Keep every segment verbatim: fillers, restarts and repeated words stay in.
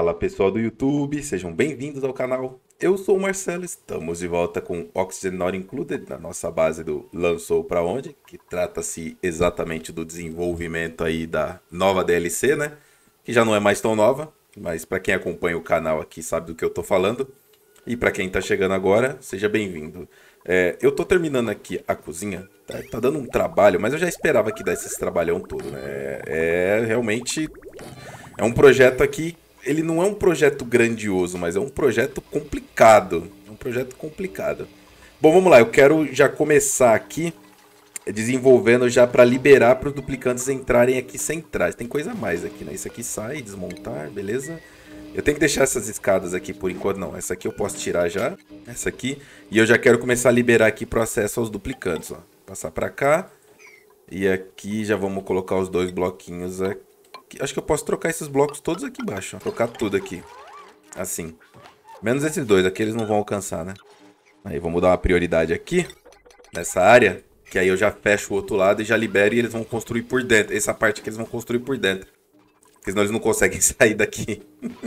Fala pessoal do YouTube, sejam bem-vindos ao canal. Eu sou o Marcelo, estamos de volta com Oxygen Not Included, na nossa base do Lançou Pra Onde, que trata-se exatamente do desenvolvimento aí da nova D L C, né? Que já não é mais tão nova, mas para quem acompanha o canal aqui sabe do que eu tô falando. E para quem tá chegando agora, seja bem-vindo. É, eu tô terminando aqui a cozinha, tá, tá dando um trabalho, mas eu já esperava que desse esse trabalhão todo, né? É, é realmente... É um projeto aqui, ele não é um projeto grandioso, mas é um projeto complicado. É um projeto complicado. Bom, vamos lá, eu quero já começar aqui desenvolvendo já para liberar para os duplicantes entrarem aqui centrais. Tem coisa a mais aqui, né? Isso aqui sai, desmontar, beleza? Eu tenho que deixar essas escadas aqui por enquanto, não. Essa aqui eu posso tirar já, essa aqui. E eu já quero começar a liberar aqui para o acesso aos duplicantes, ó. Passar para cá. E aqui já vamos colocar os dois bloquinhos aqui. Acho que eu posso trocar esses blocos todos aqui embaixo, ó. Trocar tudo aqui. Assim. Menos esses dois, aqui eles não vão alcançar, né? Aí vamos dar uma prioridade aqui, nessa área. Que aí eu já fecho o outro lado e já libero e eles vão construir por dentro. Essa parte aqui eles vão construir por dentro. Porque senão eles não conseguem sair daqui.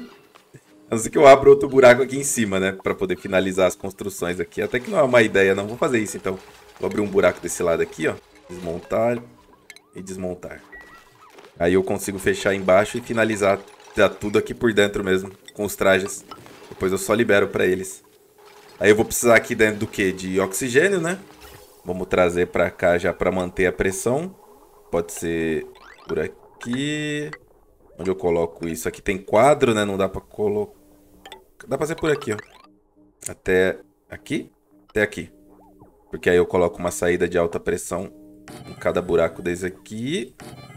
A não ser que eu abra outro buraco aqui em cima, né? Pra poder finalizar as construções aqui. Até que não é uma ideia, não. Vou fazer isso, então. Vou abrir um buraco desse lado aqui, ó. Desmontar e desmontar. Aí eu consigo fechar embaixo e finalizar tudo aqui por dentro mesmo, com os trajes. Depois eu só libero pra eles. Aí eu vou precisar aqui dentro do que? De oxigênio, né? Vamos trazer pra cá já pra manter a pressão. Pode ser por aqui. Onde eu coloco isso? Aqui tem quadro, né? Não dá pra colocar... Dá pra ser por aqui, ó. Até aqui? Até aqui. Porque aí eu coloco uma saída de alta pressão em cada buraco desse aqui.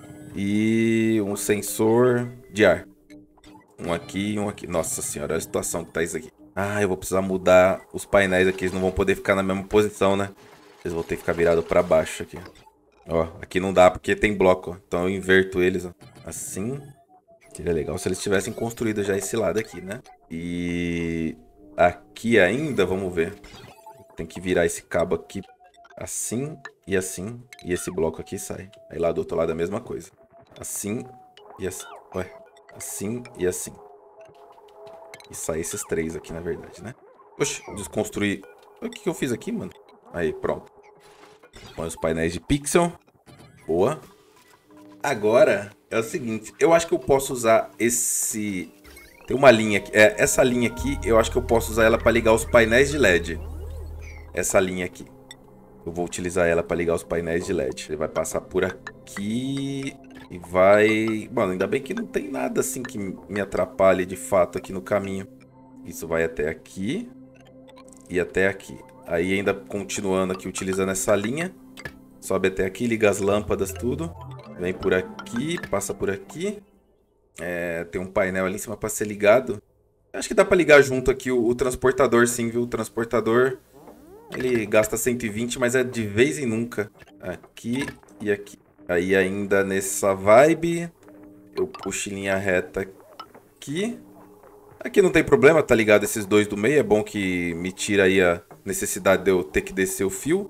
E um sensor de ar. Um aqui e um aqui. Nossa senhora, olha a situação que tá isso aqui. Ah, eu vou precisar mudar os painéis aqui. Eles não vão poder ficar na mesma posição, né? Eles vão ter que ficar virados pra baixo aqui. Ó, aqui não dá porque tem bloco, ó. Então eu inverto eles, ó. Assim. Seria legal se eles tivessem construído já esse lado aqui, né? E... aqui ainda, vamos ver. Tem que virar esse cabo aqui assim e assim. E esse bloco aqui sai. Aí lá do outro lado é a mesma coisa. Assim e assim. Ué. Assim e assim. E sai esses três aqui, na verdade, né? Oxe, desconstruir. O que que eu fiz aqui, mano? Aí, pronto. Põe os painéis de pixel. Boa. Agora é o seguinte. Eu acho que eu posso usar esse... Tem uma linha aqui. É, essa linha aqui, eu acho que eu posso usar ela para ligar os painéis de L E D. Essa linha aqui. Eu vou utilizar ela para ligar os painéis de L E D. Ele vai passar por aqui e vai... Mano, ainda bem que não tem nada assim que me atrapalhe de fato aqui no caminho. Isso vai até aqui e até aqui. Aí ainda continuando aqui, utilizando essa linha. Sobe até aqui, liga as lâmpadas, tudo. Vem por aqui, passa por aqui. É, tem um painel ali em cima para ser ligado. Acho que dá para ligar junto aqui o, o transportador, sim, viu? O transportador... Ele gasta cento e vinte, mas é de vez em nunca. Aqui e aqui. Aí ainda nessa vibe, eu puxo em linha reta aqui. Aqui não tem problema, tá ligado esses dois do meio. É bom que me tira aí a necessidade de eu ter que descer o fio.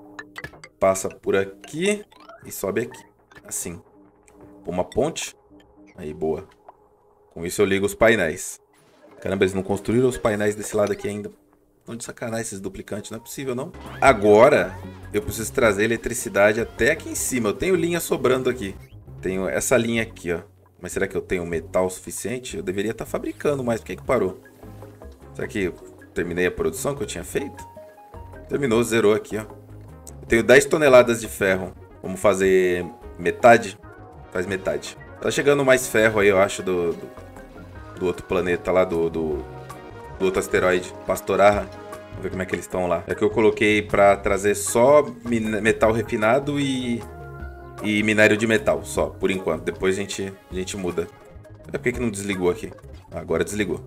Passa por aqui e sobe aqui. Assim. Uma ponte. Aí, boa. Com isso eu ligo os painéis. Caramba, eles não construíram os painéis desse lado aqui ainda. Estão de sacanagem esses duplicantes, não é possível não. Agora, eu preciso trazer eletricidade até aqui em cima. Eu tenho linha sobrando aqui. Tenho essa linha aqui, ó. Mas será que eu tenho metal suficiente? Eu deveria estar fabricando, mas por que que parou? Será que eu terminei a produção que eu tinha feito? Terminou, zerou aqui, ó. Eu tenho dez toneladas de ferro. Vamos fazer metade? Faz metade. Tá chegando mais ferro aí, eu acho, do, do, do outro planeta lá, do... do do outro asteroide, Pastorarra. Vamos ver como é que eles estão lá. É que eu coloquei pra trazer só metal refinado e, e minério de metal, só, por enquanto. Depois a gente, a gente muda. É por que que não desligou aqui? Agora desligou.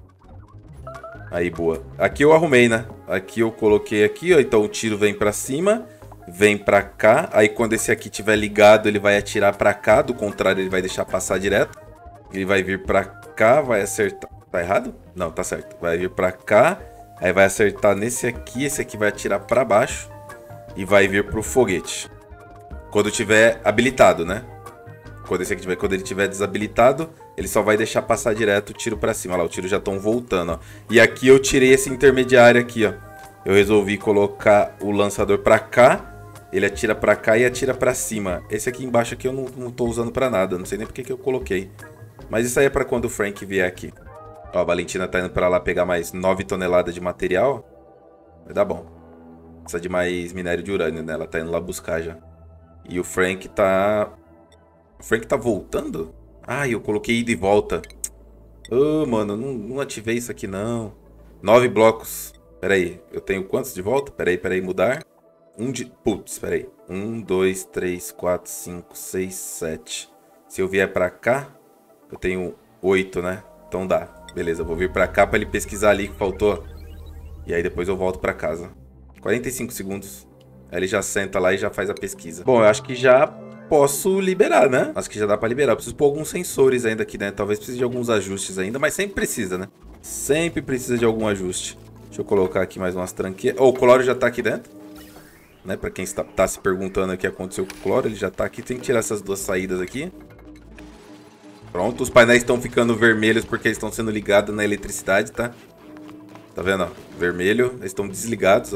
Aí, boa. Aqui eu arrumei, né? Aqui eu coloquei aqui, ó. Então o tiro vem pra cima, vem pra cá. Aí quando esse aqui tiver ligado, ele vai atirar pra cá. Do contrário, ele vai deixar passar direto. Ele vai vir pra cá, vai acertar. Tá errado? Não, tá certo. Vai vir pra cá. Aí vai acertar nesse aqui. Esse aqui vai atirar pra baixo. E vai vir pro foguete. Quando tiver habilitado, né? Quando esse aqui tiver, quando ele tiver desabilitado, ele só vai deixar passar direto o tiro pra cima. Olha lá, os tiros já estão voltando, ó. E aqui eu tirei esse intermediário aqui, ó. Eu resolvi colocar o lançador pra cá. Ele atira pra cá e atira pra cima. Esse aqui embaixo aqui eu não, não tô usando pra nada. Não sei nem porque que eu coloquei. Mas isso aí é pra quando o Frank vier aqui. Ó, a Valentina tá indo pra lá pegar mais nove toneladas de material. Vai dar bom. Precisa de mais minério de urânio, né? Ela tá indo lá buscar já. E o Frank tá... O Frank tá voltando? Ah, eu coloquei ida e volta. Ô, oh, mano, não, não ativei isso aqui não. Nove blocos. Pera aí, eu tenho quantos de volta? Pera aí, pera aí, mudar. Um de... Putz, pera aí. Um, dois, três, quatro, cinco, seis, sete. Se eu vier pra cá, eu tenho oito, né? Então dá. Beleza, eu vou vir pra cá pra ele pesquisar ali que faltou. E aí depois eu volto pra casa. quarenta e cinco segundos. Aí ele já senta lá e já faz a pesquisa. Bom, eu acho que já posso liberar, né? Acho que já dá pra liberar. Eu preciso pôr alguns sensores ainda aqui dentro. Talvez precise de alguns ajustes ainda, mas sempre precisa, né? Sempre precisa de algum ajuste. Deixa eu colocar aqui mais umas tranqueiras. Oh, o cloro já tá aqui dentro. Né? Pra quem está, tá se perguntando o que aconteceu com o cloro, ele já tá aqui. Tem que tirar essas duas saídas aqui. Pronto, os painéis estão ficando vermelhos porque eles estão sendo ligados na eletricidade, tá? Tá vendo, ó? Vermelho, eles estão desligados, ó.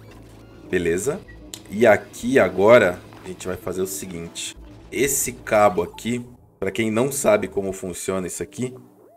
Beleza. E aqui agora, a gente vai fazer o seguinte. Esse cabo aqui, pra quem não sabe como funciona isso aqui,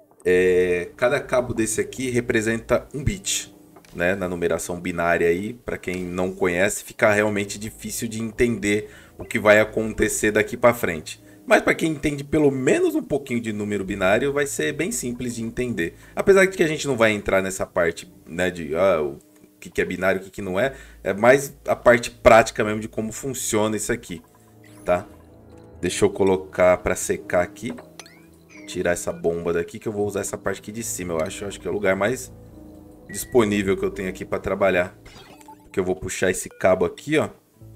é... cada cabo desse aqui representa um bit. Né, na numeração binária aí, para quem não conhece, fica realmente difícil de entender o que vai acontecer daqui para frente. Mas para quem entende pelo menos um pouquinho de número binário, vai ser bem simples de entender. Apesar de que a gente não vai entrar nessa parte, né, de ah, o que, que é binário, o que, que não é, é mais a parte prática mesmo de como funciona isso aqui, tá? Deixa eu colocar para secar aqui, tirar essa bomba daqui, que eu vou usar essa parte aqui de cima, eu acho, eu acho que é o lugar mais disponível que eu tenho aqui para trabalhar. Que eu vou puxar esse cabo aqui, ó.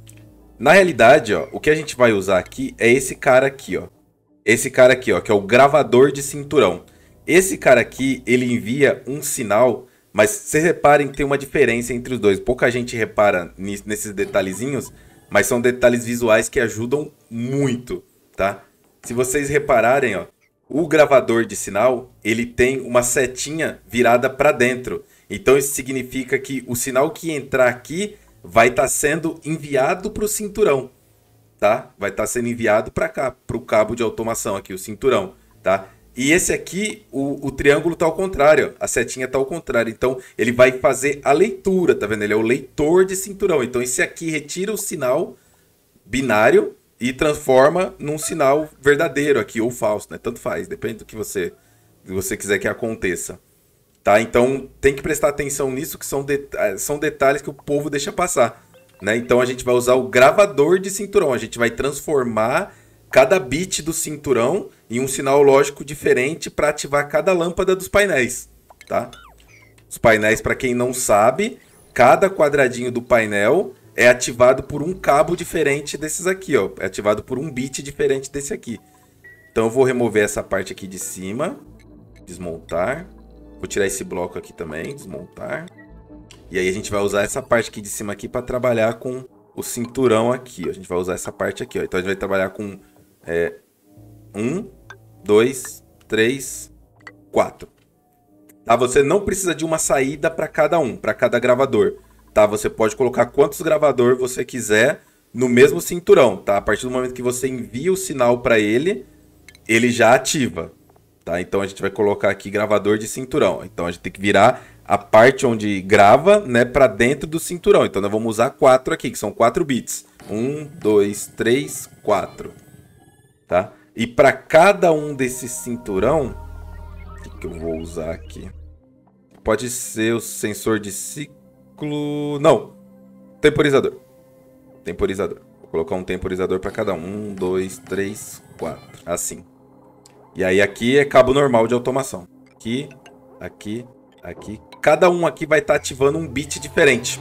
Na realidade, ó, o que a gente vai usar aqui é esse cara aqui, ó. Esse cara aqui, ó, que é o gravador de cinturão. Esse cara aqui, ele envia um sinal, mas vocês reparem que tem uma diferença entre os dois. Pouca gente repara nesses detalhezinhos, mas são detalhes visuais que ajudam muito, tá? Se vocês repararem, ó, o gravador de sinal, ele tem uma setinha virada para dentro. Então isso significa que o sinal que entrar aqui vai estar tá sendo enviado para o cinturão, tá? Vai estar tá sendo enviado para cá, para o cabo de automação aqui, o cinturão, tá? E esse aqui, o, o triângulo tá ao contrário, a setinha tá ao contrário. Então ele vai fazer a leitura, tá vendo? Ele é o leitor de cinturão. Então esse aqui retira o sinal binário e transforma num sinal verdadeiro aqui, ou falso, né? Tanto faz, depende do que você, do que você quiser que aconteça. Tá? Então tem que prestar atenção nisso, que são, det são detalhes que o povo deixa passar. Né? Então a gente vai usar o gravador de cinturão. A gente vai transformar cada bit do cinturão em um sinal lógico diferente para ativar cada lâmpada dos painéis. Tá? Os painéis, para quem não sabe, cada quadradinho do painel é ativado por um cabo diferente desses aqui. Ó. É ativado por um bit diferente desse aqui. Então eu vou remover essa parte aqui de cima. Desmontar. Vou tirar esse bloco aqui também, desmontar. E aí a gente vai usar essa parte aqui de cima aqui para trabalhar com o cinturão aqui. A gente vai usar essa parte aqui, ó. Então a gente vai trabalhar com é, um, dois, três, quatro. Tá? Você não precisa de uma saída para cada um, para cada gravador. Tá? Você pode colocar quantos gravadores você quiser no mesmo cinturão. Tá? A partir do momento que você envia o sinal para ele, ele já ativa. Tá? Então a gente vai colocar aqui gravador de cinturão. Então a gente tem que virar a parte onde grava, né, para dentro do cinturão. Então nós vamos usar quatro aqui, que são quatro bits. um, dois, três, quatro. Tá? E para cada um desses cinturão, o que, que eu vou usar aqui? Pode ser o sensor de ciclo... Não, temporizador. Temporizador. Vou colocar um temporizador para cada um. um, dois, três, quatro. Assim. E aí aqui é cabo normal de automação. Aqui, aqui, aqui. Cada um aqui vai estar tá ativando um bit diferente.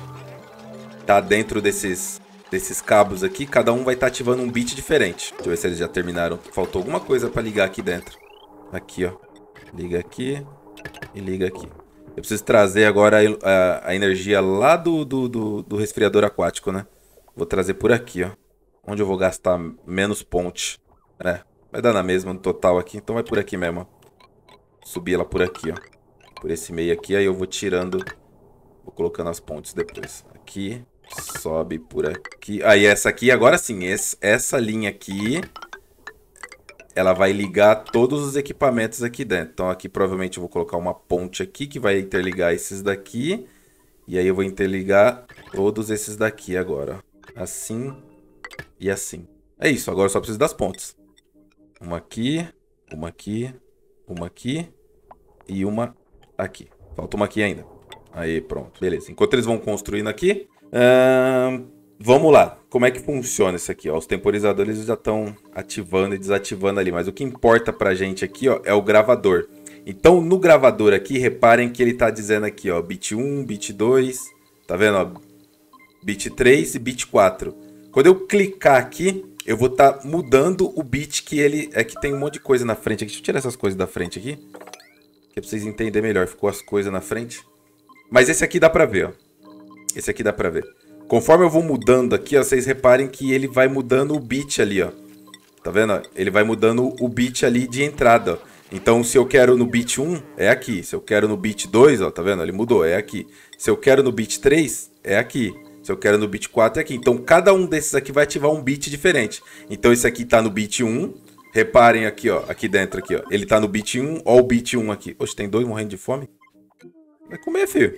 Tá dentro desses, desses cabos aqui, cada um vai estar tá ativando um bit diferente. Deixa eu ver se eles já terminaram. Faltou alguma coisa para ligar aqui dentro. Aqui, ó. Liga aqui e liga aqui. Eu preciso trazer agora a, a, a energia lá do, do, do, do resfriador aquático, né? Vou trazer por aqui, ó. Onde eu vou gastar menos ponte. É. Vai dar na mesma no total aqui, então vai por aqui mesmo. subir ela por aqui, ó. Por esse meio aqui, aí eu vou tirando, vou colocando as pontes depois. Aqui, sobe por aqui. Aí essa aqui, agora sim, esse, essa linha aqui, ela vai ligar todos os equipamentos aqui dentro. Então aqui provavelmente eu vou colocar uma ponte aqui que vai interligar esses daqui. E aí eu vou interligar todos esses daqui agora, ó. Assim e assim. É isso, agora eu só preciso das pontes. Uma aqui, uma aqui, uma aqui e uma aqui. Falta uma aqui ainda. Aí, pronto. Beleza. Enquanto eles vão construindo aqui, hum, vamos lá. Como é que funciona isso aqui? Ó? Os temporizadores já estão ativando e desativando ali. Mas o que importa pra gente aqui, ó, é o gravador. Então, no gravador aqui, reparem que ele tá dizendo aqui, ó, bit um, bit dois, tá vendo, ó? bit três e bit quatro. Quando eu clicar aqui, eu vou estar tá mudando o bit que ele... É que tem um monte de coisa na frente aqui. Deixa eu tirar essas coisas da frente aqui, que é pra vocês entenderem melhor. Ficou as coisas na frente. Mas esse aqui dá pra ver, ó. Esse aqui dá pra ver. Conforme eu vou mudando aqui, ó, vocês reparem que ele vai mudando o bit ali, ó. Tá vendo? Ele vai mudando o bit ali de entrada, ó. Então, se eu quero no bit um, é aqui. Se eu quero no bit dois, ó, tá vendo? Ele mudou, é aqui. Se eu quero no bit três, é aqui. Se eu quero no bit quatro, é aqui. Então, cada um desses aqui vai ativar um bit diferente. Então, esse aqui tá no bit um. Reparem aqui, ó. Aqui dentro, aqui, ó. Ele tá no bit um. Ó o bit um aqui. Oxe, tem dois morrendo de fome? Vai comer, filho.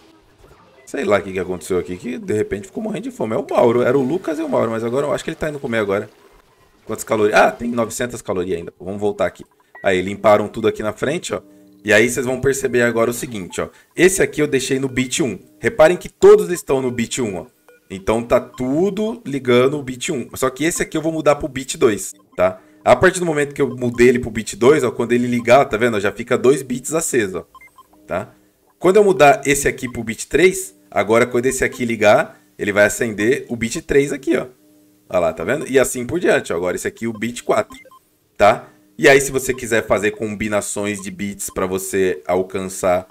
Sei lá o que, que aconteceu aqui, que de repente ficou morrendo de fome. É o Mauro. Era o Lucas e o Mauro, mas agora eu acho que ele tá indo comer agora. Quantas calorias? Ah, tem novecentas calorias ainda. Vamos voltar aqui. Aí, limparam tudo aqui na frente, ó. E aí, vocês vão perceber agora o seguinte, ó. Esse aqui eu deixei no bit um. Reparem que todos estão no bit um, ó. Então, tá tudo ligando o bit um. Só que esse aqui eu vou mudar pro bit dois, tá? A partir do momento que eu mudei ele pro bit dois, ó, quando ele ligar, tá vendo? Já fica dois bits acesos, ó. Tá? Quando eu mudar esse aqui pro bit três, agora quando esse aqui ligar, ele vai acender o bit três aqui, ó. Olha lá, tá vendo? E assim por diante, ó. Agora esse aqui é o bit quatro, tá? E aí, se você quiser fazer combinações de bits para você alcançar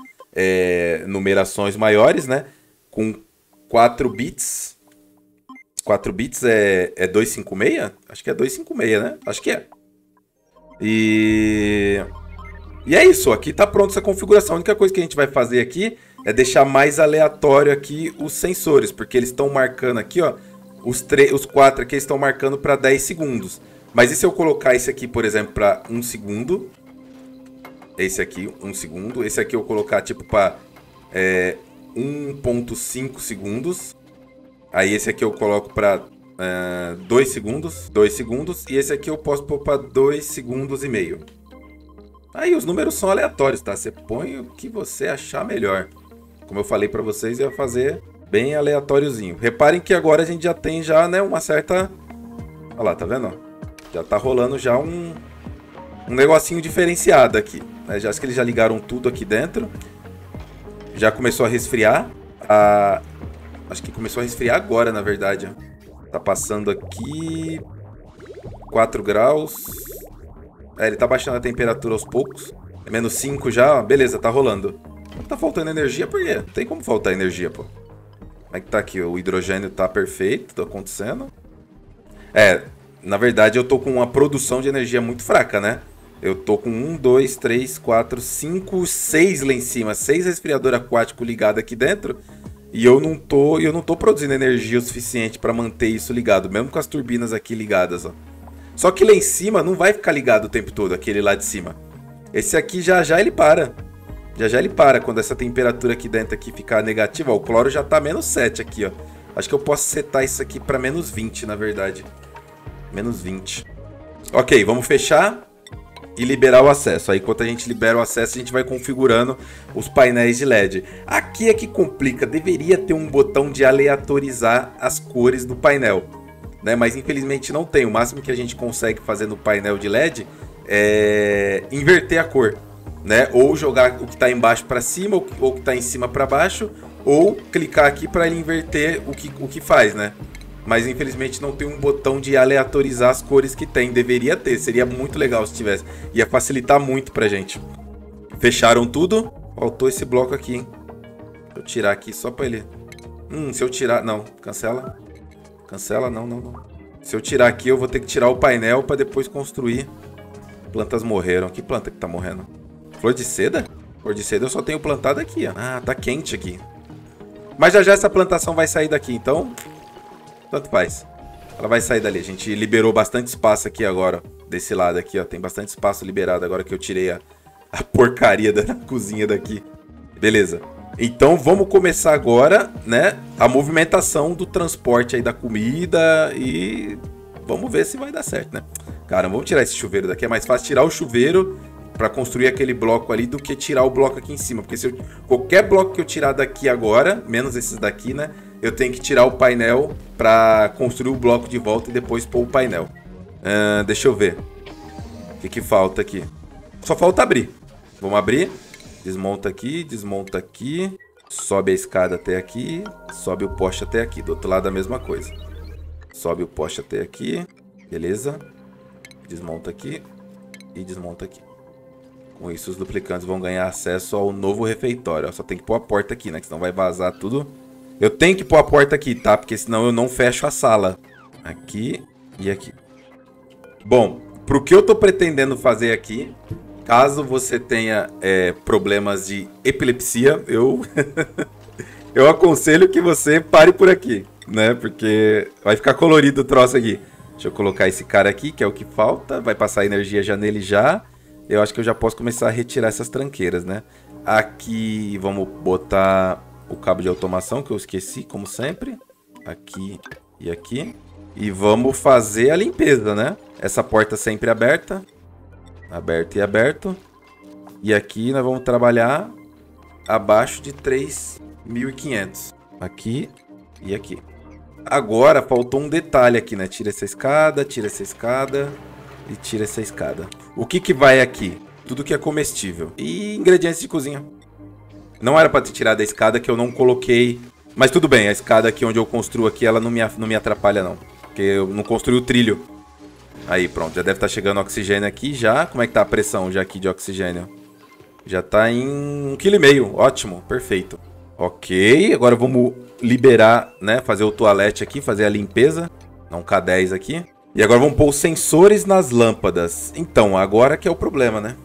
é, numerações maiores, né? Com quatro bits. quatro bits é, é duzentos e cinquenta e seis? Acho que é duzentos e cinquenta e seis, né? Acho que é. E... E é isso. Aqui tá pronta essa configuração. A única coisa que a gente vai fazer aqui é deixar mais aleatório aqui os sensores. Porque eles estão marcando aqui, ó. Os, os quatro aqui estão marcando para dez segundos. Mas e se eu colocar esse aqui, por exemplo, para um segundo? Esse aqui, um segundo. Esse aqui eu colocar tipo para é, um ponto cinco segundos. Aí esse aqui eu coloco para é, dois segundos. dois segundos. E esse aqui eu posso pôr para dois segundos e meio. Aí os números são aleatórios, tá? Você põe o que você achar melhor. Como eu falei para vocês, eu ia fazer bem aleatóriozinho. Reparem que agora a gente já tem já, né, uma certa... Olha lá, tá vendo? Já tá rolando já um, um negocinho diferenciado aqui, né? Já acho que eles já ligaram tudo aqui dentro. Já começou a resfriar. A... Acho que começou a resfriar agora, na verdade. Tá passando aqui quatro graus. É, ele tá baixando a temperatura aos poucos. É menos cinco já. Beleza, tá rolando. Tá faltando energia por quê? Não tem como faltar energia, pô. Como é que tá aqui? O hidrogênio tá perfeito, tá acontecendo. É... Na verdade, eu tô com uma produção de energia muito fraca, né? Eu tô com um, dois, três, quatro, cinco, seis lá em cima. Seis resfriador aquático ligado aqui dentro. E eu não tô, eu não tô produzindo energia o suficiente para manter isso ligado. Mesmo com as turbinas aqui ligadas, ó. Só que lá em cima não vai ficar ligado o tempo todo, aquele lá de cima. Esse aqui já já ele para. Já já ele para quando essa temperatura aqui dentro aqui ficar negativa. Ó, o cloro já tá menos sete aqui, ó. Acho que eu posso setar isso aqui para menos vinte, na verdade. Menos vinte. Ok, vamos fechar e liberar o acesso. Aí, enquanto a gente libera o acesso, a gente vai configurando os painéis de L E D. Aqui é que complica. Deveria ter um botão de aleatorizar as cores do painel, né? Mas, infelizmente, não tem. O máximo que a gente consegue fazer no painel de L E D é inverter a cor, né? Ou jogar o que está embaixo para cima, ou o que está em cima para baixo, ou clicar aqui para ele inverter o que, o que faz, né? Mas infelizmente não tem um botão de aleatorizar as cores que tem. Deveria ter, seria muito legal se tivesse. Ia facilitar muito pra gente. Fecharam tudo. Faltou esse bloco aqui, hein? Deixa eu tirar aqui só pra ele... Hum, se eu tirar... Não, cancela. Cancela, não, não, não. Se eu tirar aqui, eu vou ter que tirar o painel pra depois construir. Plantas morreram. Que planta que tá morrendo? Flor de seda? Flor de seda eu só tenho plantado aqui, ó. Ah, tá quente aqui. Mas já já essa plantação vai sair daqui, então... Tanto faz. Ela vai sair dali. A gente liberou bastante espaço aqui agora, ó. Desse lado aqui, ó. Tem bastante espaço liberado agora que eu tirei a, a porcaria da cozinha daqui. Beleza. Então vamos começar agora, né? A movimentação do transporte aí da comida e... Vamos ver se vai dar certo, né? Cara, vamos tirar esse chuveiro daqui. É mais fácil tirar o chuveiro pra construir aquele bloco ali do que tirar o bloco aqui em cima. Porque se eu... qualquer bloco que eu tirar daqui agora, menos esses daqui, né? Eu tenho que tirar o painel pra construir o bloco de volta e depois pôr o painel. Uh, deixa eu ver. O que que falta aqui? Só falta abrir. Vamos abrir. Desmonta aqui, desmonta aqui. Sobe a escada até aqui. Sobe o poste até aqui. Do outro lado a mesma coisa. Sobe o poste até aqui. Beleza. Desmonta aqui. E desmonta aqui. Com isso os duplicantes vão ganhar acesso ao novo refeitório. Só tem que pôr a porta aqui, né? Que senão vai vazar tudo. Eu tenho que pôr a porta aqui, tá? Porque senão eu não fecho a sala. Aqui e aqui. Bom, pro que eu tô pretendendo fazer aqui, caso você tenha é, problemas de epilepsia, eu, eu aconselho que você pare por aqui, né? Porque vai ficar colorido o troço aqui. Deixa eu colocar esse cara aqui, que é o que falta. Vai passar energia já nele já. Eu acho que eu já posso começar a retirar essas tranqueiras, né? Aqui vamos botar o cabo de automação, que eu esqueci, como sempre. Aqui e aqui. E vamos fazer a limpeza, né? Essa porta sempre aberta. Aberto e aberto. E aqui nós vamos trabalhar abaixo de três mil e quinhentos. Aqui e aqui. Agora faltou um detalhe aqui, né? Tira essa escada, tira essa escada e tira essa escada. O que que vai aqui? Tudo que é comestível. E ingredientes de cozinha. Não era para ter tirado a escada que eu não coloquei. Mas tudo bem, a escada aqui onde eu construo aqui, ela não me, não me atrapalha não. Porque eu não construí o trilho. Aí, pronto. Já deve estar chegando oxigênio aqui já. Como é que tá a pressão já aqui de oxigênio? Já tá em um vírgula cinco quilo. Ótimo. Perfeito. Ok. Agora vamos liberar, né? Fazer o toalete aqui. Fazer a limpeza. Dá um K dez aqui. E agora vamos pôr os sensores nas lâmpadas. Então, agora que é o problema, né?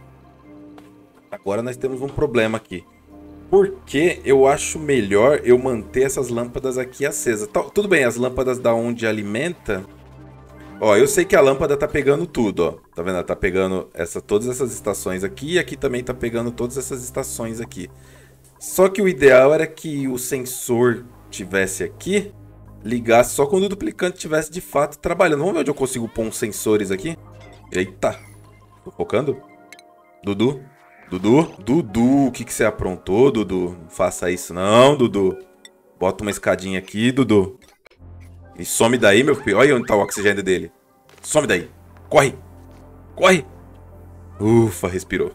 Agora nós temos um problema aqui. Porque eu acho melhor eu manter essas lâmpadas aqui acesas. Tá, tudo bem, as lâmpadas da onde alimenta... Ó, eu sei que a lâmpada tá pegando tudo, ó. Tá vendo? Ela tá pegando essa, todas essas estações aqui. E aqui também tá pegando todas essas estações aqui. Só que o ideal era que o sensor tivesse aqui, ligasse só quando o duplicante tivesse de fato trabalhando. Vamos ver onde eu consigo pôr uns sensores aqui. Eita. Tô focando? Dudu? Dudu? Dudu, o que que você aprontou, Dudu? Não faça isso não, Dudu. Bota uma escadinha aqui, Dudu. E some daí, meu filho. Olha onde tá o oxigênio dele. Some daí. Corre. Corre. Ufa, respirou.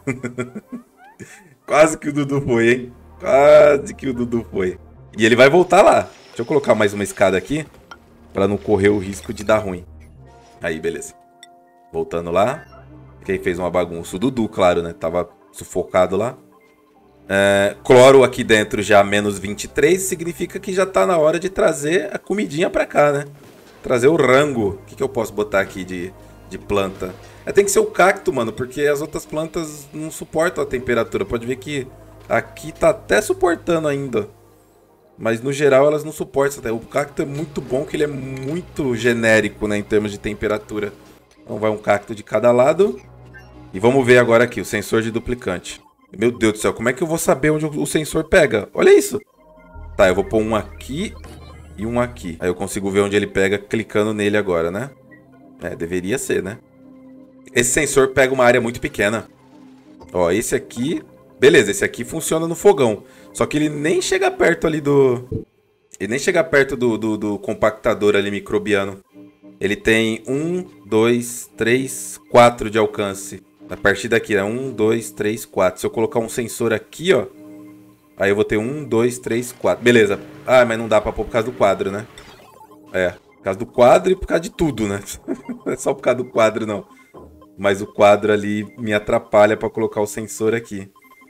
Quase que o Dudu foi, hein? Quase que o Dudu foi. E ele vai voltar lá. Deixa eu colocar mais uma escada aqui, pra não correr o risco de dar ruim. Aí, beleza. Voltando lá. Quem fez uma bagunça? O Dudu, claro, né? Tava sufocado lá. É, cloro aqui dentro já menos vinte e três. Significa que já tá na hora de trazer a comidinha pra cá, né? Trazer o rango. O que, que eu posso botar aqui de, de planta? É, tem que ser o cacto, mano. Porque as outras plantas não suportam a temperatura. Pode ver que aqui tá até suportando ainda. Mas no geral elas não suportam. O cacto é muito bom, que ele é muito genérico, né, em termos de temperatura. Então vai um cacto de cada lado. E vamos ver agora aqui o sensor de duplicante. Meu Deus do céu, como é que eu vou saber onde o sensor pega? Olha isso. Tá, eu vou pôr um aqui e um aqui. Aí eu consigo ver onde ele pega clicando nele agora, né? É, deveria ser, né? Esse sensor pega uma área muito pequena. Ó, esse aqui... Beleza, esse aqui funciona no fogão. Só que ele nem chega perto ali do... Ele nem chega perto do, do, do compactador ali microbiano. Ele tem um, dois, três, quatro de alcance. A partir daqui, é um, dois, três, quatro. Se eu colocar um sensor aqui, ó. Aí eu vou ter um, dois, três, quatro. Beleza. Ah, mas não dá pra pôr por causa do quadro, né? É, por causa do quadro e por causa de tudo, né? Não é só por causa do quadro, não. Mas o quadro ali me atrapalha pra colocar o sensor aqui.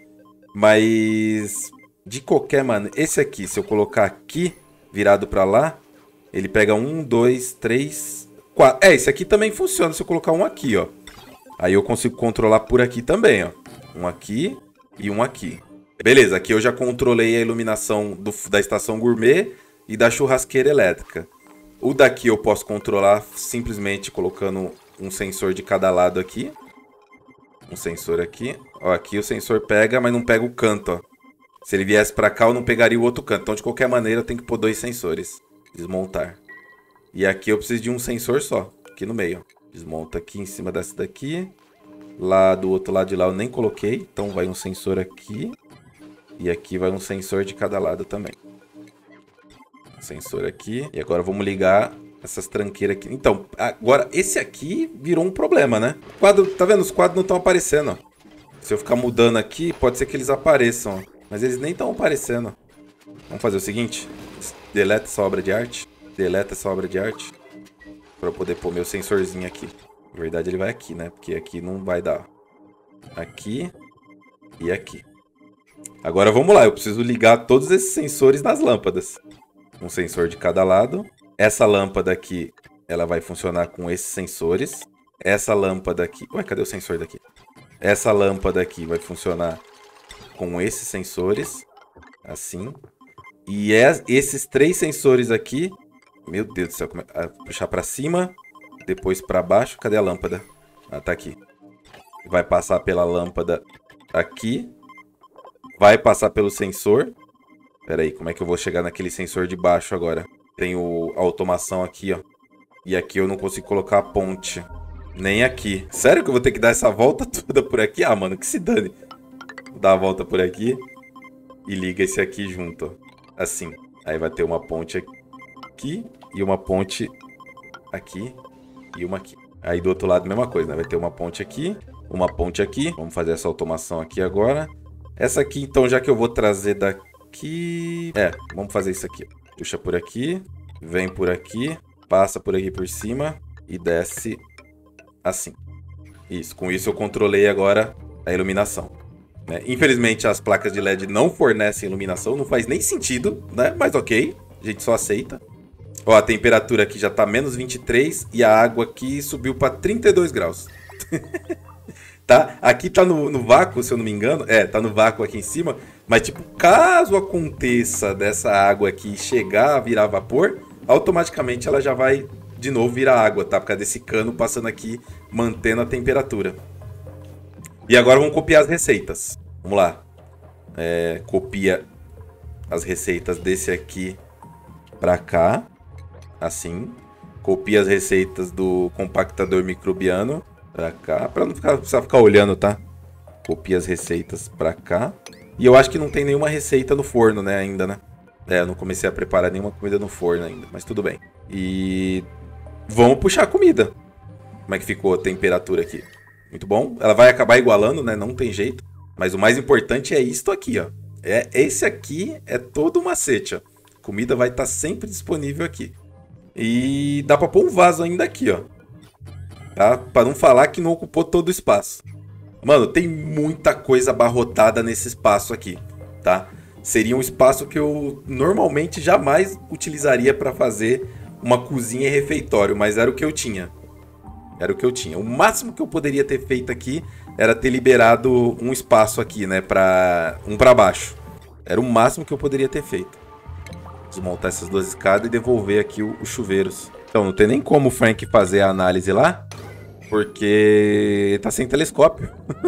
Mas... De qualquer maneira... Esse aqui, se eu colocar aqui, virado pra lá, ele pega um, dois, três, quatro. É, esse aqui também funciona se eu colocar um aqui, ó. Aí eu consigo controlar por aqui também, ó. Um aqui e um aqui. Beleza, aqui eu já controlei a iluminação do, da estação gourmet e da churrasqueira elétrica. O daqui eu posso controlar simplesmente colocando um sensor de cada lado aqui. Um sensor aqui. Ó, aqui o sensor pega, mas não pega o canto, ó. Se ele viesse pra cá, eu não pegaria o outro canto. Então, de qualquer maneira, eu tenho que pôr dois sensores. Desmontar. E aqui eu preciso de um sensor só. Aqui no meio, ó. Desmonta aqui em cima dessa daqui. Lá do outro lado de lá eu nem coloquei. Então, vai um sensor aqui. E aqui vai um sensor de cada lado também. Sensor aqui. E agora vamos ligar essas tranqueiras aqui. Então, agora esse aqui virou um problema, né? O quadro, tá vendo? Os quadros não estão aparecendo, ó. Se eu ficar mudando aqui, pode ser que eles apareçam, ó. Mas eles nem estão aparecendo. Vamos fazer o seguinte. Deleta essa obra de arte. Deleta essa obra de arte. Pra eu poder pôr meu sensorzinho aqui. Na verdade ele vai aqui, né? Porque aqui não vai dar. Aqui e aqui. Agora vamos lá. Eu preciso ligar todos esses sensores nas lâmpadas. Um sensor de cada lado. Essa lâmpada aqui, ela vai funcionar com esses sensores. Essa lâmpada aqui... Ué, cadê o sensor daqui? Essa lâmpada aqui vai funcionar com esses sensores. Assim. E é, esses três sensores aqui... Meu Deus do céu. Como é? Puxar pra cima. Depois pra baixo. Cadê a lâmpada? Ah, tá aqui. Vai passar pela lâmpada aqui. Vai passar pelo sensor. Pera aí, como é que eu vou chegar naquele sensor de baixo agora? Tem o, a automação aqui, ó. E aqui eu não consigo colocar a ponte. Nem aqui. Sério que eu vou ter que dar essa volta toda por aqui? Ah, mano, que se dane. Vou dar a volta por aqui. E liga esse aqui junto, ó. Assim. Aí vai ter uma ponte aqui. E uma ponte aqui. E uma aqui. Aí do outro lado, mesma coisa, né? Vai ter uma ponte aqui. Uma ponte aqui. Vamos fazer essa automação aqui agora. Essa aqui, então, já que eu vou trazer daqui... É, vamos fazer isso aqui. Puxa por aqui. Vem por aqui. Passa por aqui por cima. E desce assim. Isso. Com isso eu controlei agora a iluminação. Né? Infelizmente as placas de L E D não fornecem iluminação. Não faz nem sentido, né? Mas ok. A gente só aceita. Ó, a temperatura aqui já tá menos vinte e três. E a água aqui subiu para trinta e dois graus. Tá? Aqui tá no, no vácuo, se eu não me engano. É, tá no vácuo aqui em cima. Mas, tipo, caso aconteça dessa água aqui chegar a virar vapor, automaticamente ela já vai de novo virar água, tá? Por causa desse cano passando aqui, mantendo a temperatura. E agora vamos copiar as receitas. Vamos lá. É, copia as receitas desse aqui pra cá. Assim. Copia as receitas do compactador microbiano pra cá. Pra não ficar, precisar ficar olhando, tá? Copia as receitas pra cá. E eu acho que não tem nenhuma receita no forno, né, ainda, né? É, eu não comecei a preparar nenhuma comida no forno ainda, mas tudo bem. E vamos puxar a comida. Como é que ficou a temperatura aqui? Muito bom. Ela vai acabar igualando, né? Não tem jeito. Mas o mais importante é isto aqui, ó. É, esse aqui é todo o macete, ó. A comida vai estar sempre disponível aqui. E dá pra pôr um vaso ainda aqui, ó. Tá? Pra não falar que não ocupou todo o espaço. Mano, tem muita coisa abarrotada nesse espaço aqui, tá? Seria um espaço que eu normalmente jamais utilizaria para fazer uma cozinha e refeitório, mas era o que eu tinha. Era o que eu tinha. O máximo que eu poderia ter feito aqui era ter liberado um espaço aqui, né, para um para baixo. Era o máximo que eu poderia ter feito. Desmontar essas duas escadas e devolver aqui os chuveiros. Então, não tem nem como o Frank fazer a análise lá, porque tá sem telescópio.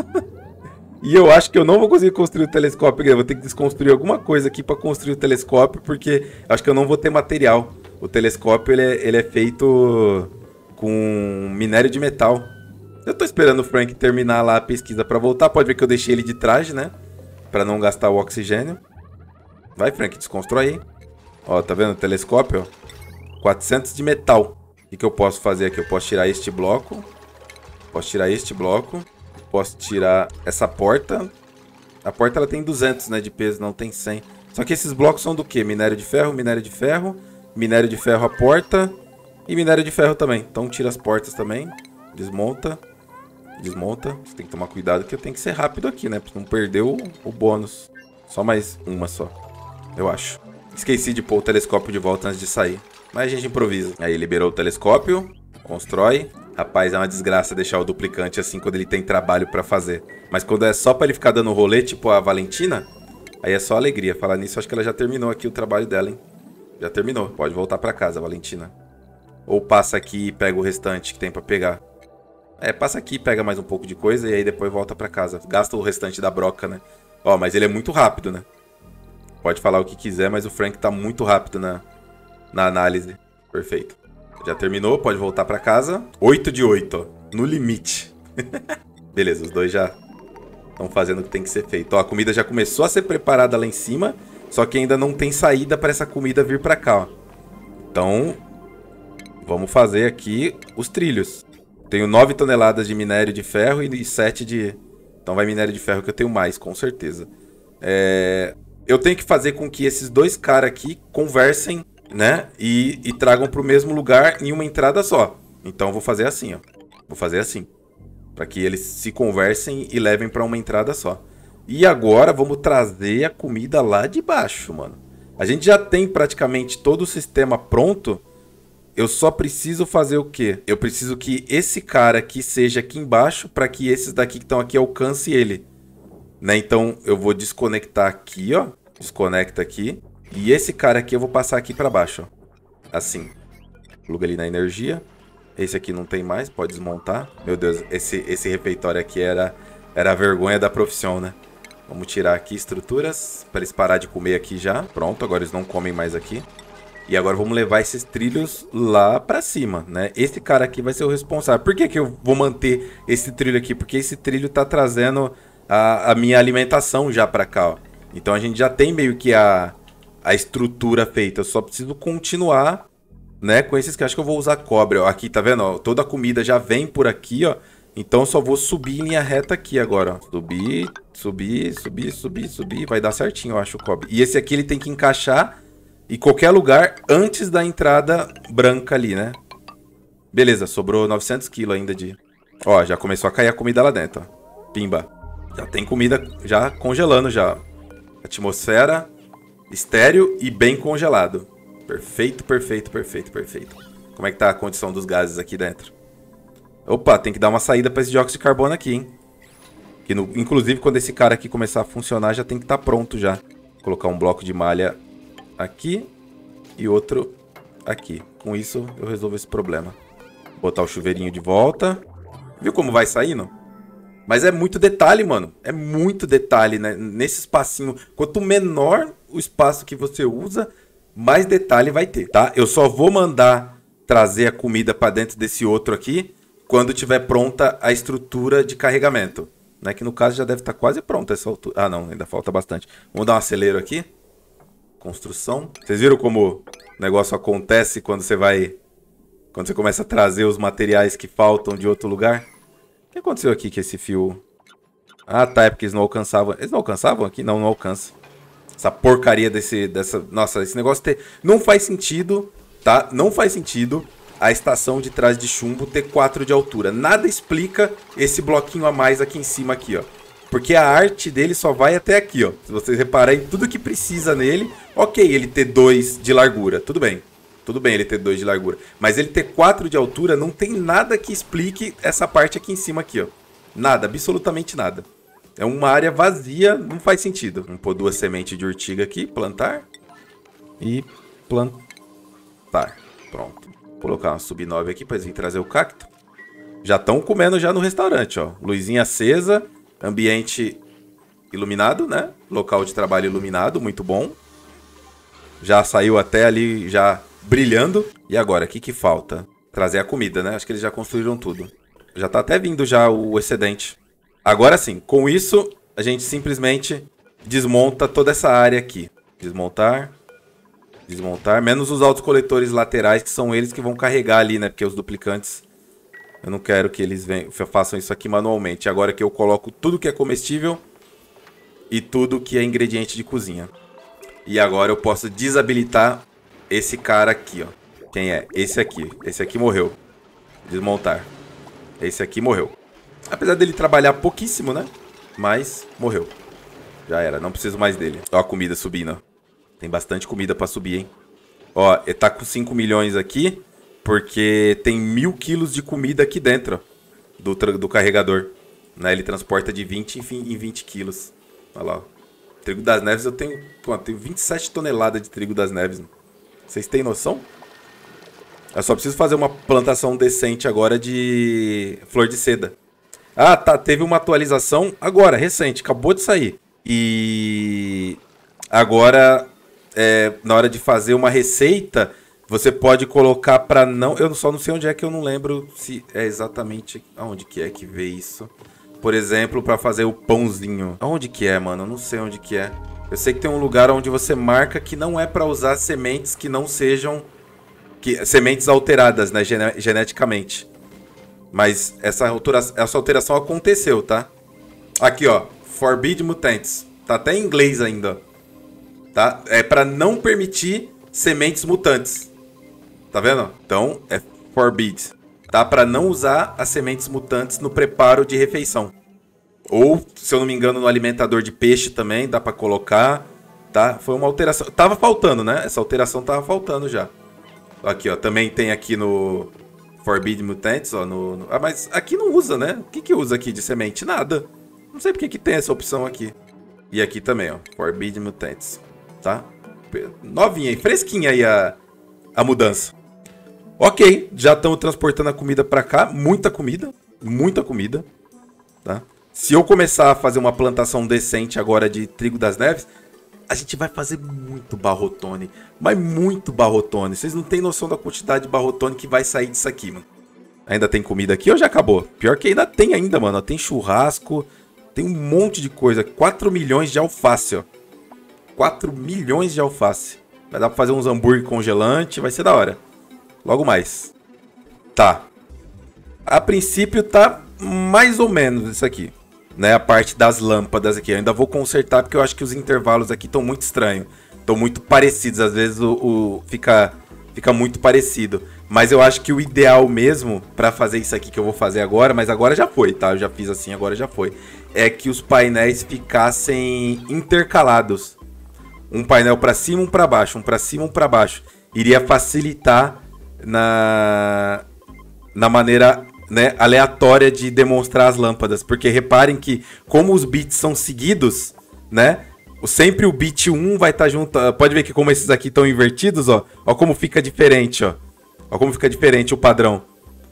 E eu acho que eu não vou conseguir construir o telescópio. Eu vou ter que desconstruir alguma coisa aqui para construir o telescópio, porque acho que eu não vou ter material. O telescópio ele é, ele é feito com minério de metal. Eu tô esperando o Frank terminar lá a pesquisa para voltar. Pode ver que eu deixei ele de traje, né? Para não gastar o oxigênio. Vai, Frank, desconstrói aí. Ó, tá vendo o telescópio? Ó? quatrocentos de metal. O que, que eu posso fazer aqui? Eu posso tirar este bloco. Posso tirar este bloco. Posso tirar essa porta. A porta ela tem duzentos, né, de peso, não tem cem. Só que esses blocos são do quê? Minério de ferro, minério de ferro, minério de ferro a porta e minério de ferro também. Então tira as portas também, desmonta, desmonta. Você tem que tomar cuidado que eu tenho que ser rápido aqui, né, pra não perder o, o bônus. Só mais uma só, eu acho. Esqueci de pôr o telescópio de volta antes de sair, mas a gente improvisa. Aí liberou o telescópio, constrói. Rapaz, é uma desgraça deixar o duplicante assim quando ele tem trabalho pra fazer. Mas quando é só pra ele ficar dando rolê, tipo a Valentina, aí é só alegria. Falar nisso, acho que ela já terminou aqui o trabalho dela, hein? Já terminou. Pode voltar pra casa, Valentina. Ou passa aqui e pega o restante que tem pra pegar. É, passa aqui e pega mais um pouco de coisa e aí depois volta pra casa. Gasta o restante da broca, né? Ó, mas ele é muito rápido, né? Pode falar o que quiser, mas o Frank tá muito rápido na, na análise. Perfeito. Já terminou, pode voltar pra casa. oito de oito, ó. No limite. Beleza, os dois já estão fazendo o que tem que ser feito. Ó, a comida já começou a ser preparada lá em cima, só que ainda não tem saída para essa comida vir pra cá, ó. Então, vamos fazer aqui os trilhos. Tenho nove toneladas de minério de ferro e sete de... Então vai minério de ferro que eu tenho mais, com certeza. É... Eu tenho que fazer com que esses dois caras aqui conversem, né? E, e tragam pro mesmo lugar em uma entrada só. Então eu vou fazer assim, ó. Vou fazer assim. Para que eles se conversem e levem para uma entrada só. E agora vamos trazer a comida lá de baixo, mano. A gente já tem praticamente todo o sistema pronto. Eu só preciso fazer o quê? Eu preciso que esse cara aqui seja aqui embaixo para que esses daqui que estão aqui alcancem ele. Né? Então eu vou desconectar aqui, ó. Desconecta aqui. E esse cara aqui eu vou passar aqui para baixo, ó. Assim. Pluga ali na energia. Esse aqui não tem mais, pode desmontar. Meu Deus, esse, esse refeitório aqui era, era a vergonha da profissão, né? Vamos tirar aqui estruturas para eles parar de comer aqui já. Pronto, agora eles não comem mais aqui. E agora vamos levar esses trilhos lá para cima, né? Esse cara aqui vai ser o responsável. Por que que eu vou manter esse trilho aqui? Porque esse trilho tá trazendo a, a minha alimentação já para cá, ó. Então a gente já tem meio que a, a estrutura feita. Eu só preciso continuar, né, com esses que acho que eu vou usar cobre, ó. Aqui, tá vendo? Ó, toda a comida já vem por aqui, ó. Então eu só vou subir em linha reta aqui agora, ó. Subir, subir, subir, subir, subir. Vai dar certinho, eu acho, o cobre. E esse aqui ele tem que encaixar em qualquer lugar antes da entrada branca ali, né? Beleza, sobrou novecentos quilos ainda de... Ó, já começou a cair a comida lá dentro, ó. Pimba. Já tem comida já congelando já. Atmosfera estéreo e bem congelado. Perfeito, perfeito, perfeito, perfeito. Como é que tá a condição dos gases aqui dentro? Opa, tem que dar uma saída para esse dióxido de carbono aqui, hein? Que no, inclusive, quando esse cara aqui começar a funcionar, já tem que estar tá pronto já. Vou colocar um bloco de malha aqui e outro aqui. Com isso, eu resolvo esse problema. Botar o chuveirinho de volta. Viu como vai saindo? Mas é muito detalhe, mano. É muito detalhe, né? Nesse espacinho. Quanto menor o espaço que você usa, mais detalhe vai ter, tá? Eu só vou mandar trazer a comida para dentro desse outro aqui quando tiver pronta a estrutura de carregamento, né? Que no caso já deve estar quase pronta essa altura. Ah, não, ainda falta bastante. Vamos dar um acelero aqui. Construção. Vocês viram como o negócio acontece quando você vai... Quando você começa a trazer os materiais que faltam de outro lugar? O que aconteceu aqui que esse fio... Ah, tá, é porque eles não alcançavam... Eles não alcançavam aqui? Não, não alcança. Essa porcaria desse... Dessa... Nossa, esse negócio ter... Não faz sentido, tá? Não faz sentido a estação de trás de chumbo ter quatro de altura. Nada explica esse bloquinho a mais aqui em cima aqui, ó. Porque a arte dele só vai até aqui, ó. Se vocês repararem, tudo que precisa nele... Ok, ele ter dois de largura, tudo bem. Tudo bem ele ter dois de largura. Mas ele ter quatro de altura não tem nada que explique essa parte aqui em cima aqui, ó. Nada, absolutamente nada. É uma área vazia, não faz sentido. Vamos pôr duas sementes de urtiga aqui, plantar. E plantar. Pronto. Vou colocar uma sub nove aqui para eles virem trazer o cacto. Já estão comendo já no restaurante, ó. Luzinha acesa, ambiente iluminado, né? Local de trabalho iluminado, muito bom. Já saiu até ali, já brilhando. E agora, o que que falta? Trazer a comida, né? Acho que eles já construíram tudo. Já tá até vindo já o excedente. Agora sim, com isso, a gente simplesmente desmonta toda essa área aqui. Desmontar. Desmontar. Menos os autocoletores laterais, que são eles que vão carregar ali, né? Porque os duplicantes, eu não quero que eles venham, façam isso aqui manualmente. Agora que eu coloco tudo que é comestível e tudo que é ingrediente de cozinha. E agora eu posso desabilitar esse cara aqui, ó. Quem é? Esse aqui. Esse aqui morreu. Desmontar. Esse aqui morreu. Apesar dele trabalhar pouquíssimo, né? Mas morreu. Já era. Não preciso mais dele. Ó a comida subindo. Tem bastante comida pra subir, hein? Ó, ele tá com cinco milhões aqui. Porque tem mil quilos de comida aqui dentro, ó, do, do carregador. Né? Ele transporta de vinte em vinte quilos. Olha lá, ó. Trigo das Neves eu tenho, pô, eu tenho vinte e sete toneladas de trigo das Neves. Mano. Vocês têm noção? Eu só preciso fazer uma plantação decente agora de flor de seda. Ah, tá. Teve uma atualização agora, recente. Acabou de sair. E agora, é, na hora de fazer uma receita, você pode colocar pra não... Eu só não sei onde é que eu não lembro se é exatamente... Aonde que é que vê isso? Por exemplo, pra fazer o pãozinho. Aonde que é, mano? Eu não sei onde que é. Eu sei que tem um lugar onde você marca que não é pra usar sementes que não sejam... Que, sementes alteradas, né? Gene, geneticamente. Mas essa alteração, essa alteração aconteceu, tá? Aqui, ó. Forbid mutants. Tá até em inglês ainda. Tá? É pra não permitir sementes mutantes. Tá vendo? Então, é forbid. Tá? Pra não usar as sementes mutantes no preparo de refeição. Ou, se eu não me engano, no alimentador de peixe também. Dá pra colocar. Tá? Foi uma alteração. Tava faltando, né? Essa alteração tava faltando já. Aqui, ó. Também tem aqui no... Forbid Mutants, ó, no, no... Ah, mas aqui não usa, né? O que que usa aqui de semente? Nada. Não sei porque que tem essa opção aqui. E aqui também, ó. Forbid Mutants. Tá? Novinha aí, fresquinha aí a, a mudança. Ok, já estamos transportando a comida pra cá. Muita comida. Muita comida. Tá? Se eu começar a fazer uma plantação decente agora de trigo das neves... A gente vai fazer muito barrotone. Mas muito barrotone. Vocês não têm noção da quantidade de barrotone que vai sair disso aqui, mano. Ainda tem comida aqui ou já acabou? Pior que ainda tem ainda, mano. Tem churrasco. Tem um monte de coisa. quatro milhões de alface, ó. quatro milhões de alface. Vai dar pra fazer uns hambúrguer congelante. Vai ser da hora. Logo mais. Tá. A princípio tá mais ou menos isso aqui. Né, a parte das lâmpadas aqui. Eu ainda vou consertar porque eu acho que os intervalos aqui estão muito estranhos. Estão muito parecidos. Às vezes o, o, fica, fica muito parecido. Mas eu acho que o ideal mesmo para fazer isso aqui que eu vou fazer agora, mas agora já foi, tá? Eu já fiz assim, agora já foi. É que os painéis ficassem intercalados. Um painel para cima, um para baixo. Um para cima, um para baixo. Iria facilitar na, na maneira... Né, aleatória de demonstrar as lâmpadas. Porque reparem que, como os bits são seguidos, né? Sempre o bit um vai estar tá junto. Pode ver que como esses aqui estão invertidos, ó. Ó como fica diferente, ó. Ó como fica diferente o padrão.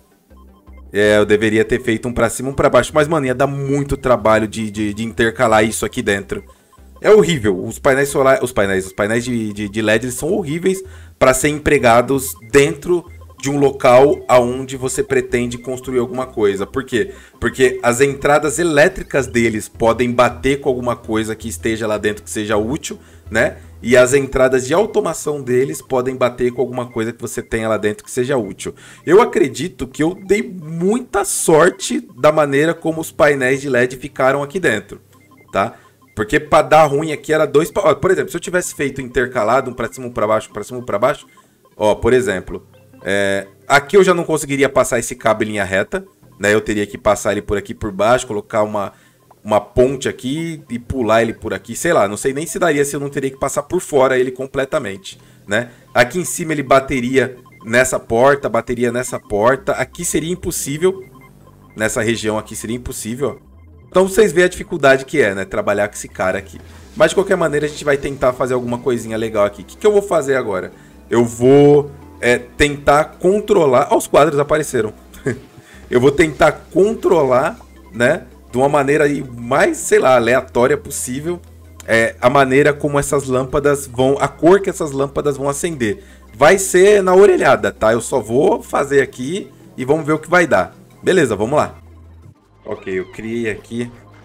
É, eu deveria ter feito um pra cima, um pra baixo. Mas, mano, ia dar muito trabalho de, de, de intercalar isso aqui dentro. É horrível. Os painéis solares... Os painéis, os painéis de, de, de L E D eles são horríveis para ser empregados dentro... de um local aonde você pretende construir alguma coisa. Por quê? Porque as entradas elétricas deles podem bater com alguma coisa que esteja lá dentro que seja útil, né? E as entradas de automação deles podem bater com alguma coisa que você tenha lá dentro que seja útil. Eu acredito que eu dei muita sorte da maneira como os painéis de L E D ficaram aqui dentro, tá? Porque para dar ruim aqui era dois... Ó, por exemplo, se eu tivesse feito intercalado, um para cima, um para baixo, um para cima, um para baixo... Ó, por exemplo... É, aqui eu já não conseguiria passar esse cabo em linha reta, né? Eu teria que passar ele por aqui por baixo, colocar uma, uma ponte aqui e pular ele por aqui, sei lá, não sei nem se daria se eu não teria que passar por fora ele completamente, né? Aqui em cima ele bateria nessa porta, bateria nessa porta, aqui seria impossível, nessa região aqui seria impossível, ó. Então vocês veem a dificuldade que é, né? Trabalhar com esse cara aqui. Mas de qualquer maneira a gente vai tentar fazer alguma coisinha legal aqui. O que, que eu vou fazer agora? Eu vou... É tentar controlar... Ó, os quadros apareceram. Eu vou tentar controlar, né? De uma maneira aí mais, sei lá, aleatória possível. É, a maneira como essas lâmpadas vão... A cor que essas lâmpadas vão acender. Vai ser na orelhada, tá? Eu só vou fazer aqui e vamos ver o que vai dar. Beleza, vamos lá. Ok, eu criei aqui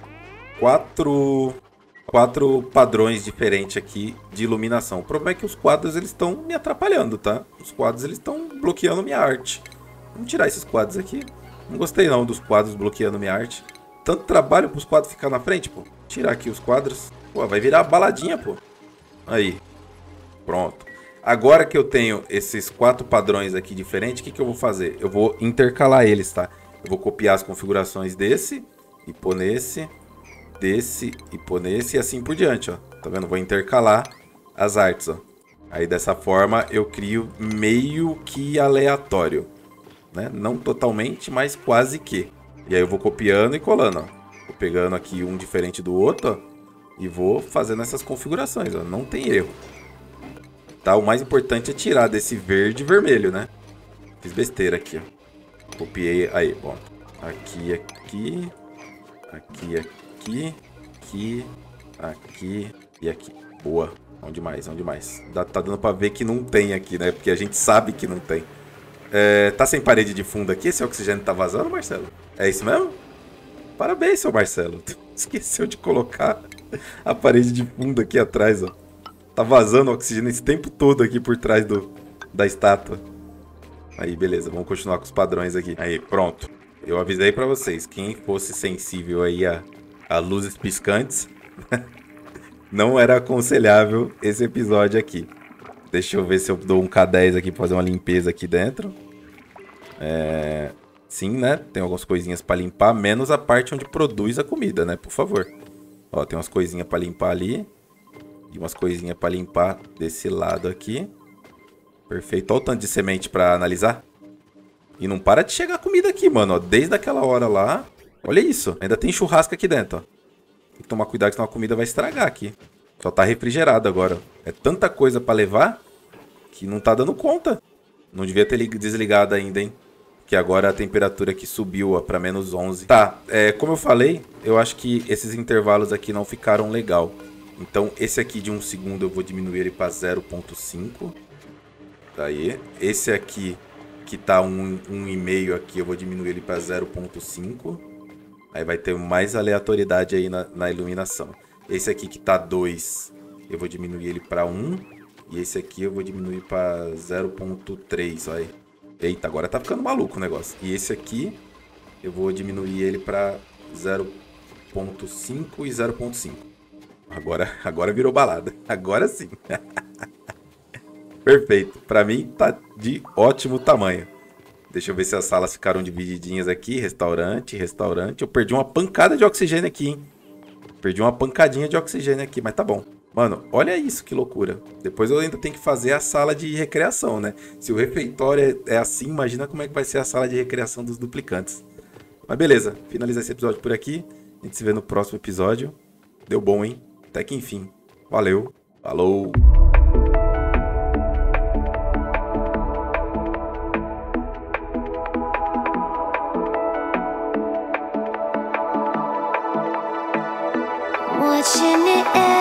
quatro... Quatro padrões diferentes aqui de iluminação. O problema é que os quadros eles estão me atrapalhando, tá? Os quadros eles estão bloqueando minha arte. Vamos tirar esses quadros aqui. Não gostei não dos quadros bloqueando minha arte. Tanto trabalho para os quadros ficar na frente, pô. Tirar aqui os quadros. Pô, vai virar baladinha, pô. Aí. Pronto. Agora que eu tenho esses quatro padrões aqui diferentes, o que, que eu vou fazer? Eu vou intercalar eles, tá? Eu vou copiar as configurações desse e pôr nesse... Desse e pôr nesse e assim por diante, ó. Tá vendo? Vou intercalar as artes, ó. Aí dessa forma eu crio meio que aleatório, né? Não totalmente, mas quase que. E aí eu vou copiando e colando, ó. Vou pegando aqui um diferente do outro, ó, e vou fazendo essas configurações, ó. Não tem erro. Tá? O mais importante é tirar desse verde e vermelho, né? Fiz besteira aqui, ó. Copiei, aí, bom. Aqui, aqui, aqui, aqui, aqui, aqui e aqui. Boa. Onde mais? Onde mais? Dá, tá dando pra ver que não tem aqui, né? Porque a gente sabe que não tem. É, tá sem parede de fundo aqui? Esse oxigênio tá vazando, Marcelo? É isso mesmo? Parabéns, seu Marcelo. Esqueceu de colocar a parede de fundo aqui atrás, ó. Tá vazando oxigênio esse tempo todo aqui por trás do, da estátua. Aí, beleza. Vamos continuar com os padrões aqui. Aí, pronto. Eu avisei pra vocês. Quem fosse sensível aí a, a luzes piscantes, não era aconselhável esse episódio aqui. Deixa eu ver se eu dou um K dez aqui pra fazer uma limpeza aqui dentro. É... Sim, né? Tem algumas coisinhas pra limpar, menos a parte onde produz a comida, né? Por favor. Ó, tem umas coisinhas pra limpar ali. E umas coisinhas pra limpar desse lado aqui. Perfeito. Olha o tanto de semente pra analisar. E não para de chegar comida aqui, mano. Ó, desde aquela hora lá. Olha isso. Ainda tem churrasco aqui dentro, ó. Tem que tomar cuidado, senão a comida vai estragar aqui. Só tá refrigerado agora. É tanta coisa pra levar que não tá dando conta. Não devia ter desligado ainda, hein? Que agora a temperatura aqui subiu, ó, pra menos onze. Tá, é, como eu falei, eu acho que esses intervalos aqui não ficaram legal. Então, esse aqui de um segundo eu vou diminuir ele pra zero ponto cinco. Tá aí. Esse aqui, que tá um, um e meio aqui, eu vou diminuir ele pra zero ponto cinco. Aí vai ter mais aleatoriedade aí na, na iluminação. Esse aqui que tá dois, eu vou diminuir ele pra um. E esse aqui eu vou diminuir pra zero ponto três, olha aí. Eita, agora tá ficando maluco o negócio. E esse aqui, eu vou diminuir ele pra zero ponto cinco e zero ponto cinco. Agora, agora virou balada. Agora sim. Perfeito. Pra mim tá de ótimo tamanho. Deixa eu ver se as salas ficaram divididinhas aqui. Restaurante, restaurante. Eu perdi uma pancada de oxigênio aqui, hein? Perdi uma pancadinha de oxigênio aqui, mas tá bom. Mano, olha isso, que loucura. Depois eu ainda tenho que fazer a sala de recreação, né? Se o refeitório é assim, imagina como é que vai ser a sala de recreação dos duplicantes. Mas beleza, finaliza esse episódio por aqui. A gente se vê no próximo episódio. Deu bom, hein? Até que enfim. Valeu. Falou. Watching it